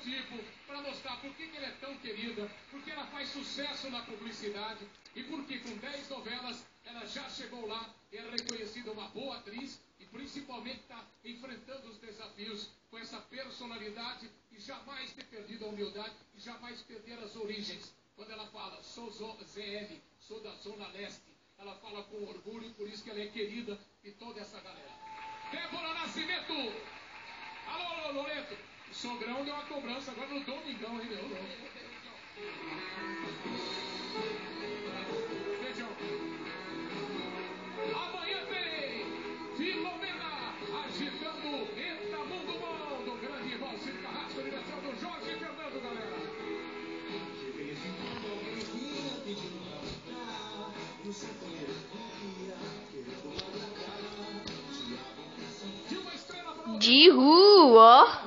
tipo, para mostrar por que ela é tão querida, porque ela faz sucesso na publicidade e porque com 10 novelas ela já chegou lá, é reconhecida uma boa atriz e principalmente está enfrentando os desafios com essa personalidade e jamais ter perdido a humildade e jamais perder as origens. Quando ela fala, sou ZL, sou da Zona Leste, ela fala com orgulho e por isso que ela é querida de toda essa galera. Débora Nascimento! Alô, Loreto! O sogrão deu uma cobrança agora no domingão, hein, meu? Beijão. Amanhã tem Filomena agitando Eita Mundo Bom do grande Valcir Carrasco, direção do Jorge Fernando, galera. De vez em quando alguém vinha pedindo pra ficar, no centro de de uma estrela de rua.